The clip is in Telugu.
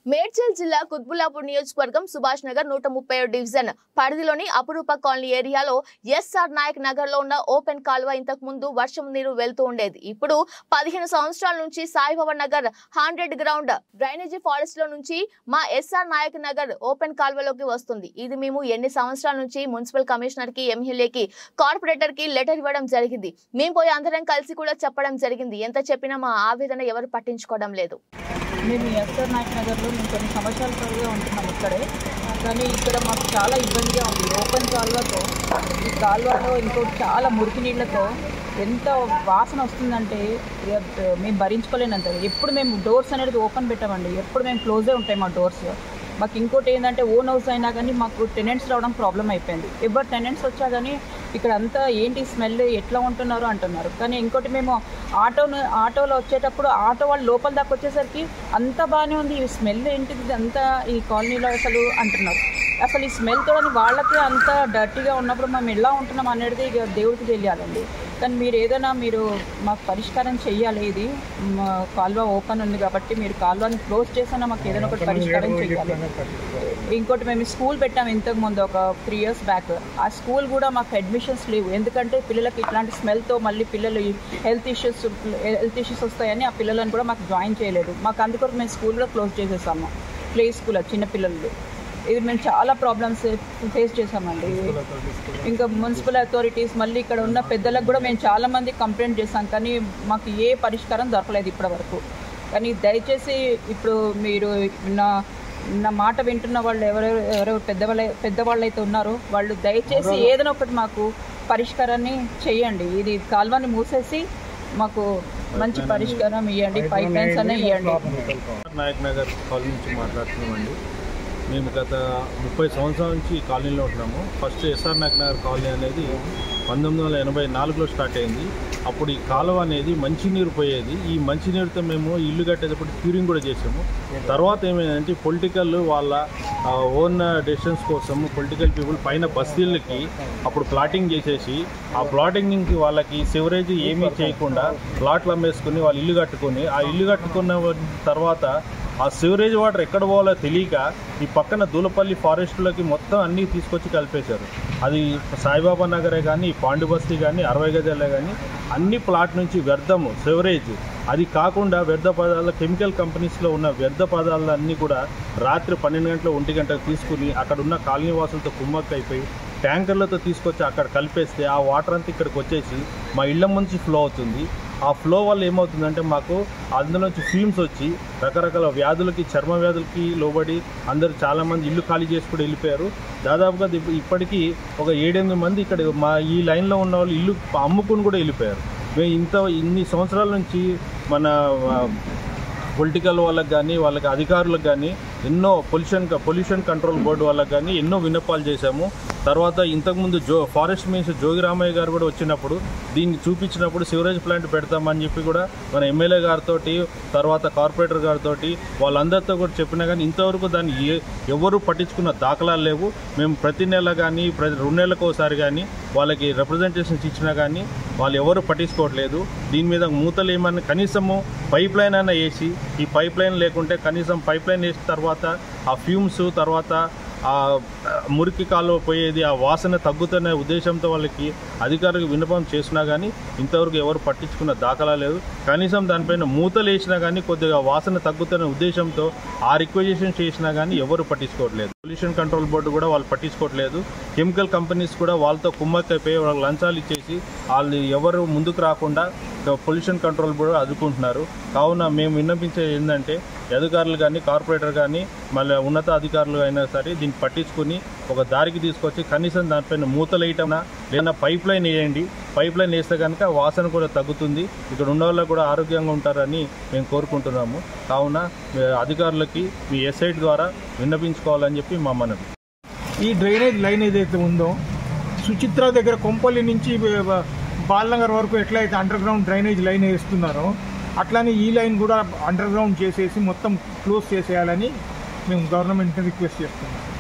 మేడ్చల్ జిల్లా కుత్బుల్లాపూర్ నియోజకవర్గం సుభాష్ నగర్ 137 డివిజన్ పరిధిలోని అపురూప కాలనీ ఏరియాలో ఎస్ఆర్ నాయక్ నగర్ లో ఉన్న ఓపెన్ కాల్వ ఇంతకు ముందు వర్షం నీరు వెళ్తూ ఉండేది. ఇప్పుడు 15 సంవత్సరాల నుంచి Saibaba Nagar 100 ground drainage forest లో నుంచి మా ఎస్ఆర్ నాయక్ నగర్ ఓపెన్ కాల్వలోకి వస్తుంది. ఇది మేము ఎన్ని సంవత్సరాల నుంచి మున్సిపల్ కమిషనర్ కి, ఎమ్మెల్యేకి, కార్పొరేటర్ కి లెటర్ ఇవ్వడం జరిగింది. మేము పోయి అందరం కలిసి కూడా చెప్పడం జరిగింది. ఎంత చెప్పినా మా ఆవేదన ఎవరు పట్టించుకోవడం లేదు. మేము ఎస్ఆర్ నాయక్ నగర్లో మేము కొన్ని సంవత్సరాల తరగా ఉంటున్నాం ఇక్కడే. కానీ ఇక్కడ మాకు చాలా ఇబ్బందిగా ఉంది. ఓపెన్ కాల్వతో, ఈ కాల్వలో ఇంకోటి చాలా మురికి నీళ్ళతో ఎంత వాసన వస్తుందంటే మేము భరించుకోలేనంత. ఎప్పుడు మేము డోర్స్ అనేది ఓపెన్ పెట్టామండి, ఎప్పుడు మేము క్లోజే ఉంటాయి మా డోర్స్. మాకు ఇంకోటి ఏంటంటే ఓన్ హౌస్ అయినా కానీ మాకు టెనెంట్స్ రావడం ప్రాబ్లం అయిపోయింది. ఎవరు టెనెంట్స్ వచ్చా కానీ ఇక్కడ అంతా ఏంటి స్మెల్ ఎట్లా ఉంటున్నారు అంటున్నారు. కానీ ఇంకోటి మేము ఆటోలో వచ్చేటప్పుడు ఆటో వాళ్ళు లోపల దాకా వచ్చేసరికి అంత బాగానే ఉంది, ఈ స్మెల్ ఏంటిది అంతా ఈ కాలనీలో అసలు అంటున్నారు. అసలు ఈ స్మెల్ తోడని వాళ్ళకే అంత డర్టీగా ఉన్నప్పుడు మేము ఎలా ఉంటున్నాం అనేది ఇక దేవుడికి తెలియాలండి. కానీ మీరు మాకు పరిష్కారం చెయ్యాలి. ఇది కాల్వ ఓపెన్ ఉంది కాబట్టి మీరు కాల్వని క్లోజ్ చేసినా మాకు ఏదైనా ఒకటి పరిష్కారం చెయ్యాలి. ఇంకోటి మేము స్కూల్ పెట్టాము ఇంతకుముందు ఒక 3 years బ్యాక్. ఆ స్కూల్ కూడా మాకు అడ్మిషన్స్ లేవు. ఎందుకంటే పిల్లలకి ఇట్లాంటి స్మెల్తో మళ్ళీ పిల్లలు హెల్త్ ఇష్యూస్ వస్తాయని ఆ పిల్లలను కూడా మాకు జాయిన్ చేయలేదు. మాకు అందుకొరకు మేము స్కూల్ కూడా క్లోజ్ చేసేసాము. ప్లే స్కూల్ చిన్నపిల్లలు. ఇది మేము చాలా ప్రాబ్లమ్స్ ఫేస్ చేసామండి. ఇంకా మున్సిపల్ అథారిటీస్ మళ్ళీ ఇక్కడ ఉన్న పెద్దలకు కూడా మేము చాలామంది కంప్లైంట్ చేసాం. కానీ మాకు ఏ పరిష్కారం దొరకలేదు ఇప్పటి వరకు. కానీ దయచేసి ఇప్పుడు మీరు నా మాట వింటున్న వాళ్ళు ఎవరెవరు పెద్దవాళ్ళు అయితే ఉన్నారో వాళ్ళు దయచేసి ఏదైనా ఒకటి మాకు పరిష్కారాన్ని చేయండి. ఇది కాల్వని మూసేసి మాకు మంచి పరిష్కారం ఇవ్వండి, పైప్ లైన్స్ అనే ఇవ్వండి. నాయక్ నగర్ కాలనీ నుంచి మాట్లాడుతున్నామండి. మేము గత 30 సంవత్సరాల నుంచి ఈ కాలనీలో ఉంటున్నాము. First SR Nayak Nagar colony అనేది 1984లో స్టార్ట్ అయింది. అప్పుడు ఈ కాలువ అనేది మంచినీరు పోయేది. ఈ మంచినీరుతో మేము ఇల్లు కట్టేటప్పుడు క్యూరింగ్ కూడా చేసాము. తర్వాత ఏమైందంటే పొలిటికల్ వాళ్ళ ఓన్ డెసిషన్స్ కోసం పొలిటికల్ పీపుల్ పైన బస్తీలకి అప్పుడు ప్లాటింగ్ చేసేసి ఆ ప్లాటింగ్కి వాళ్ళకి సివరేజ్ ఏమీ చేయకుండా ప్లాట్లు అమ్మేసుకుని వాళ్ళు ఇల్లు కట్టుకొని ఆ ఇల్లు కట్టుకున్న తర్వాత ఆ సివరేజ్ వాటర్ ఎక్కడ పోవాలో తెలియక ఈ పక్కన దూలపల్లి ఫారెస్ట్లోకి మొత్తం అన్నీ తీసుకొచ్చి కలిపేశారు. అది సాయిబాబా నగరే కానీ, పాండు బస్తీ కానీ, 60 గజాలే కానీ అన్ని ప్లాట్ నుంచి వ్యర్థము సివరేజ్. అది కాకుండా వ్యర్థ పదార్థాలు కెమికల్ కంపెనీస్లో ఉన్న వ్యర్థ పదార్థాలన్నీ కూడా రాత్రి 12 గంటల 1 గంటకు తీసుకుని అక్కడ ఉన్న కాలనీ వాసులతో కుమ్మక్క అయిపోయి ట్యాంకర్లతో తీసుకొచ్చి అక్కడ కలిపేస్తే ఆ వాటర్ అంతా ఇక్కడికి వచ్చేసి మా ఇళ్ల నుంచి ఫ్లో అవుతుంది. ఆ ఫ్లో వల్ల ఏమవుతుందంటే మాకు అందులోంచి ఫ్యూమ్స్ వచ్చి రకరకాల వ్యాధులకి, చర్మ వ్యాధులకి లోబడి అందరూ చాలామంది ఇల్లు ఖాళీ చేసి కూడా వెళ్ళిపోయారు. దాదాపుగా ఇప్పటికీ ఒక 7-8 మంది ఇక్కడ మా ఈ లైన్లో ఉన్న వాళ్ళు ఇల్లు అమ్ముకుని కూడా వెళ్ళిపోయారు. మేము ఇన్ని సంవత్సరాల నుంచి మన పొలిటికల్ వాళ్ళకి కానీ, వాళ్ళకి అధికారులకు కానీ ఎన్నో పొల్యూషన్ కంట్రోల్ బోర్డు వాళ్ళకి కానీ ఎన్నో విన్నపాలు చేశాము. తర్వాత ఇంతకుముందు ఫారెస్ట్ మినిస్టర్ జోగి రామయ్య గారు కూడా వచ్చినప్పుడు దీన్ని చూపించినప్పుడు సివరేజ్ ప్లాంట్ పెడతామని చెప్పి కూడా మన ఎమ్మెల్యే గారితో, తర్వాత కార్పొరేటర్ గారితో వాళ్ళందరితో కూడా చెప్పినా కానీ ఇంతవరకు దాన్ని ఎవరు పట్టించుకున్న దాఖలాలు లేవు. మేము ప్రతి నెల కానీ 2 నెలలకు ఒకసారి కానీ వాళ్ళకి రిప్రజెంటేషన్స్ ఇచ్చినా కానీ వాళ్ళు ఎవరు పట్టించుకోవట్లేదు. దీని మీద మూతలు ఏమన్నా కనీసము పైప్ లైన్ అయినా వేసి, ఈ పైప్ లైన్ లేకుంటే కనీసం పైప్ లైన్ వేసిన తర్వాత ఆ ఫ్యూమ్స్, తర్వాత ఆ మురికి కాలువ పోయేది, ఆ వాసన తగ్గుతున్న ఉద్దేశంతో వాళ్ళకి అధికారులకు విన్నపం చేసినా కానీ ఇంతవరకు ఎవరు పట్టించుకున్న దాఖలా లేదు. కనీసం దానిపైన మూతలు వేసినా కానీ కొద్దిగా వాసన తగ్గుతున్న ఉద్దేశంతో ఆ రిక్వెజిషన్ చేసినా కానీ ఎవరు పట్టించుకోవట్లేదు. పొల్యూషన్ కంట్రోల్ బోర్డు కూడా వాళ్ళు పట్టించుకోవట్లేదు. కెమికల్ కంపెనీస్ కూడా వాళ్ళతో కుమ్మక్కైపోయి వాళ్ళకి లంచాలు ఇచ్చేసి వాళ్ళు ఎవరు ముందుకు రాకుండా పొల్యూషన్ కంట్రోల్ బోర్డు అదుకుంటున్నారు. కావున మేము విన్నపించేది ఏంటంటే అధికారులు కానీ, కార్పొరేటర్ కానీ, మళ్ళీ ఉన్నత అధికారులు అయినా సరే దీన్ని పట్టించుకొని ఒక దారికి తీసుకొచ్చి కనీసం దానిపైన మూతలు వేయటంనా లేదా పైప్ లైన్ వేయండి. పైప్ లైన్ వేస్తే కనుక వాసన కూడా తగ్గుతుంది, ఇక్కడ ఉన్న వాళ్ళకు కూడా ఆరోగ్యంగా ఉంటారని మేము కోరుకుంటున్నాము. కావున అధికారులకి మీ ఎస్ఐటి ద్వారా విన్నపించుకోవాలని చెప్పి మా మనవి. ఈ డ్రైనేజ్ లైన్ ఏదైతే ఉందో సుచిత్ర దగ్గర కొంపల్లి నుంచి బాలనగర్ వరకు ఎట్లయితే అండర్ గ్రౌండ్ డ్రైనేజ్ లైన్ వేస్తున్నారో అట్లానే ఈ లైన్ కూడా అండర్ గ్రౌండ్ చేసేసి మొత్తం క్లోజ్ చేసేయాలని మేము గవర్నమెంట్ని రిక్వెస్ట్ చేస్తున్నాం.